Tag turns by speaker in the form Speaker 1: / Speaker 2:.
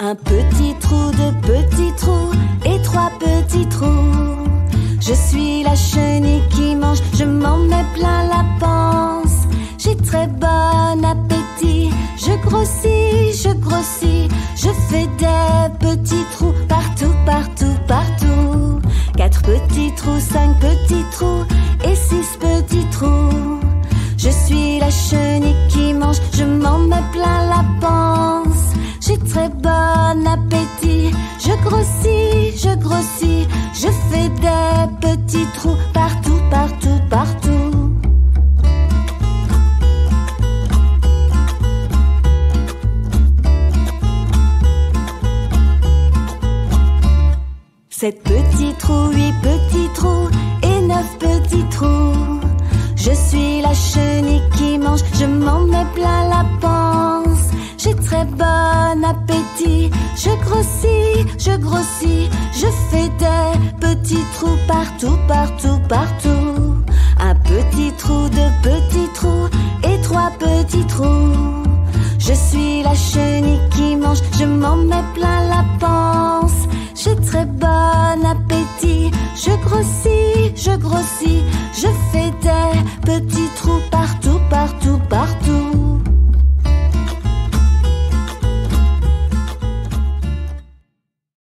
Speaker 1: Un petit trou, deux petits trous et trois petits trous. Je suis la chenille qui mange, je m'en mets plein la panse. J'ai très bon appétit, je grossis, je fais des petits trous partout, partout, partout. 4 petits trous, 5 petits trous et 6 petits trous. Je suis la chenille qui mange, je m'en mets plein la panse. J'ai très bon appétit, je grossis, je fais des petits trous partout, partout, partout. Sept petits trous, 8 petits trous et 9 petits trous. Je suis la chenille qui mange, je m'en mets plein la panse. J'ai très bon appétit, je grossis, je fais des petits trous partout, partout, partout. Un petit trou, 2 petits trous et 3 petits trous. Je suis la chenille qui mange, je m'en mets plein la panse. J'ai très bon appétit, je grossis, je fais des petits